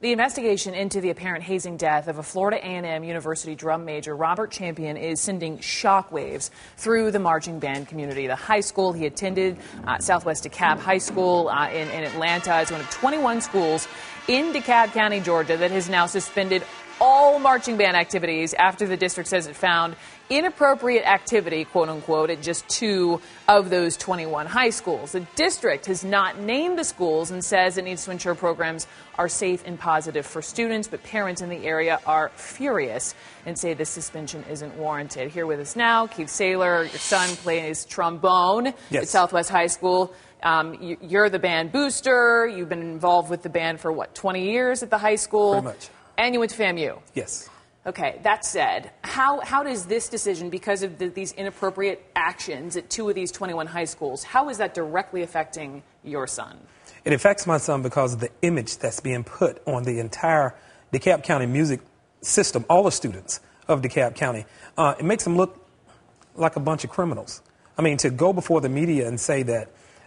The investigation into the apparent hazing death of a Florida A&M University drum major, Robert Champion, is sending shockwaves through the marching band community. The high school he attended, Southwest Dekalb High School in Atlanta, is one of 21 schools in DeKalb County, Georgia, that has now suspended all marching band activities after the district says it found inappropriate activity, quote unquote, at just 2 of those 21 high schools. The district has not named the schools and says it needs to ensure programs are safe and positive for students, but parents in the area are furious and say this suspension isn't warranted. Here with us now, Keith Saylor, your son plays trombone at Southwest High School. You're the band booster. You've been involved with the band for, what, 20 years at the high school? Pretty much. And you went to FAMU? Yes. Okay, that said, how does this decision, because of these inappropriate actions at 2 of these 21 high schools, how is that directly affecting your son? It affects my son because of the image that's being put on the entire DeKalb County music system, all the students of DeKalb County. It makes them look like a bunch of criminals. I mean, to go before the media and say that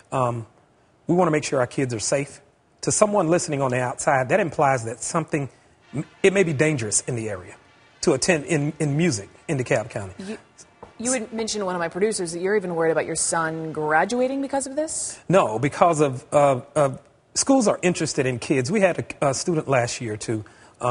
we want to make sure our kids are safe, to someone listening on the outside, that implies that something, it may be dangerous in the area to attend in music in DeKalb County. You had mentioned to one of my producers that you're even worried about your son graduating because of this? No, because of schools are interested in kids. We had a student last year to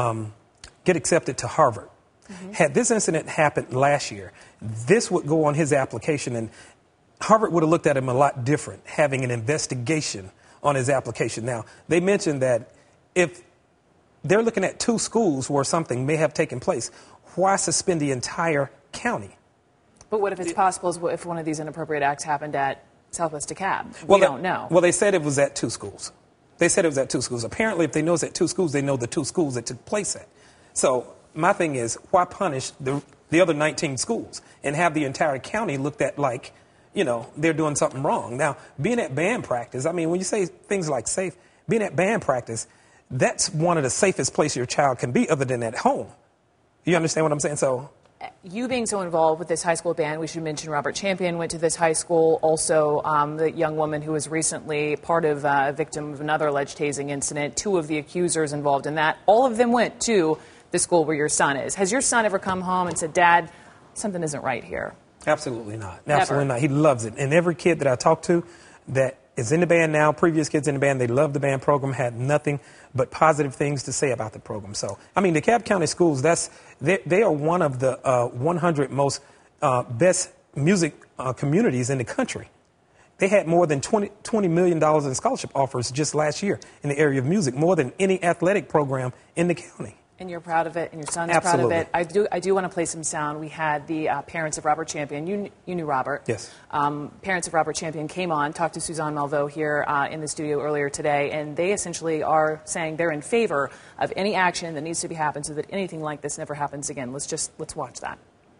get accepted to Harvard. Mm-hmm. Had this incident happened last year, this would go on his application, and Harvard would have looked at him a lot different, having an investigation on his application. Now, they mentioned that if they're looking at 2 schools where something may have taken place, why suspend the entire county? But what if it's possible if one of these inappropriate acts happened at Southwest DeKalb? We don't know. Well, they said it was at 2 schools. They said it was at 2 schools. Apparently, if they know it's at 2 schools, they know the 2 schools that took place at. So my thing is, why punish the other 19 schools and have the entire county looked at like, you know, they're doing something wrong? Now, being at band practice, I mean, when you say things like safe, being at band practice, that's one of the safest places your child can be other than at home. You understand what I'm saying? So, you being so involved with this high school band, we should mention Robert Champion went to this high school. Also, the young woman who was recently part of a victim of another alleged tasing incident, 2 of the accusers involved in that, all of them went to the school where your son is. Has your son ever come home and said, Dad, something isn't right here? Absolutely not. Never. Absolutely not. He loves it. And every kid that I talk to that is in the band now, previous kids in the band, they love the band program, had nothing but positive things to say about the program. So, I mean, the DeKalb County schools, they are one of the 100 most best music communities in the country. They had more than $20 million in scholarship offers just last year in the area of music, more than any athletic program in the county. And you're proud of it, and your son's Absolutely. proud of it. I do want to play some sound. We had the parents of Robert Champion. You knew Robert. Yes. Parents of Robert Champion came on, talked to Suzanne Malveaux here in the studio earlier today, and they essentially are saying they're in favor of any action that needs to be happened so that anything like this never happens again. Let's watch that.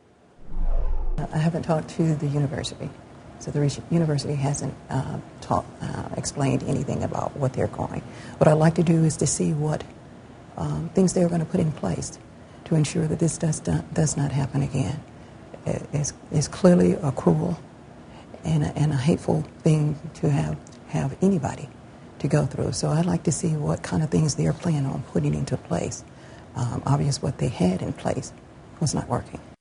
I haven't talked to the university, so the university hasn't explained anything about what they're going. What I'd like to do is to see what things they're going to put in place to ensure that this does not happen again. It's clearly a cruel and a hateful thing to have anybody to go through. So I'd like to see what kind of things they're planning on putting into place. Obviously, what they had in place was not working.